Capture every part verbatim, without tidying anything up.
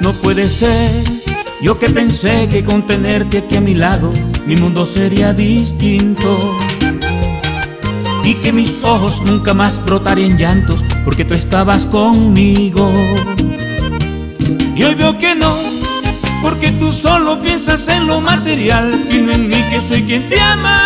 No puede ser, yo que pensé que con tenerte aquí a mi lado mi mundo sería distinto y que mis ojos nunca más brotarían llantos porque tú estabas conmigo. Y hoy veo que no, porque tú solo piensas en lo material y no en mí, que soy quien te ama.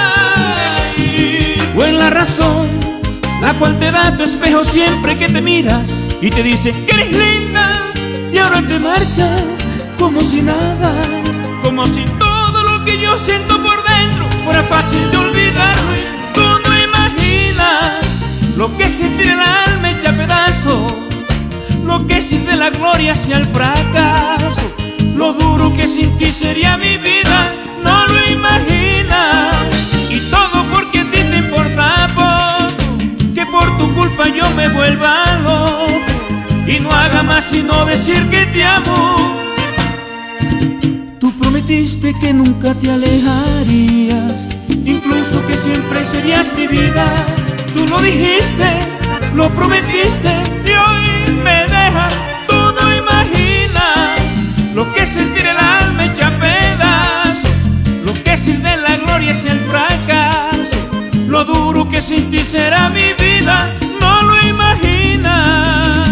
O en la razón, la cual te da tu espejo siempre que te miras y te dice que eres linda, y ahora te marchas como si nada, como si todo lo que yo siento por dentro fuera fácil de olvidarlo. Y tú no imaginas lo que es sentir el alma hecha pedazos, lo que es ir de la gloria hacia el fracaso, lo duro que sin ti sería mi vida, no lo imaginas. Y todo porque a ti te importa poco, que por tu culpa yo me vuelva loco y no haga más sino decir que te amo. Tú prometiste que nunca te alejarías, incluso que siempre serías mi vida. Tú lo dijiste, lo prometiste y hoy me dejas. Tú no imaginas lo que es sentir el alma hecha pedazos, lo que es ir de la gloria hacia el fracaso, lo duro que sin ti será mi vida, no lo imaginas.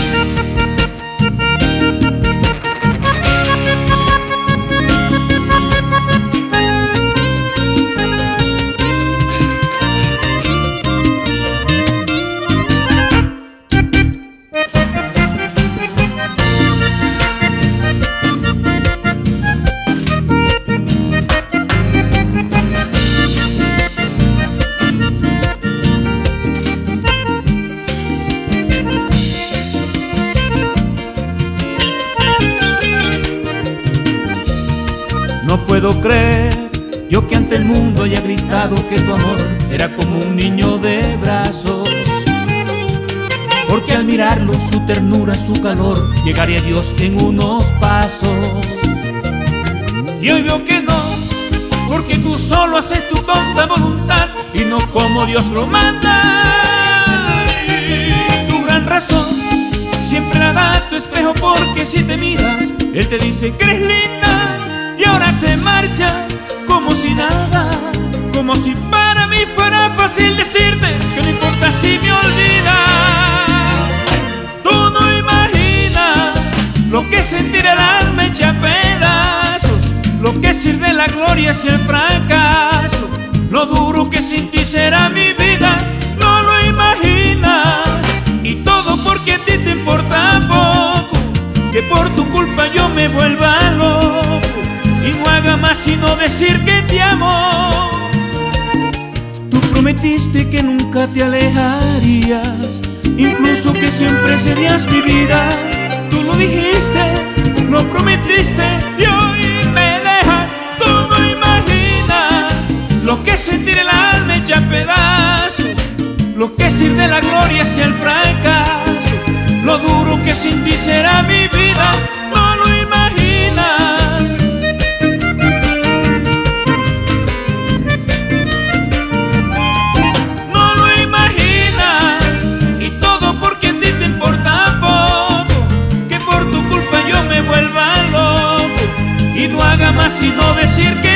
No puedo creer, yo que ante el mundo haya gritado que tu amor era como un niño de brazos, porque al mirarlo su ternura, su calor, llegaría a Dios en unos pasos. Y hoy veo que no, porque tú solo haces tu tonta voluntad y no como Dios lo manda. Y tu gran razón siempre la da tu espejo, porque si te miras, él te dice que eres linda y ahora te marchas como si nada, como si para mí fuera fácil decirte que no importa si me olvidas. Tú no imaginas lo que es sentir el alma hecha pedazos, lo que es ir de la gloria hacia el fracaso, lo duro que sin ti será mi vida, no lo imaginas. Y todo porque a ti te importa poco, que por tu culpa yo me vuelva loco y no haga más sino decir que te amo. Tú prometiste que nunca te alejarías, incluso que siempre serías mi vida. Tú lo dijiste, lo prometiste y hoy me dejas. Tú no imaginas lo que es sentir el alma hecha pedazos, lo que es ir de la gloria hacia el fracaso, lo duro que sin ti será mi vida, no lo imaginas. Y no haga más sino decir que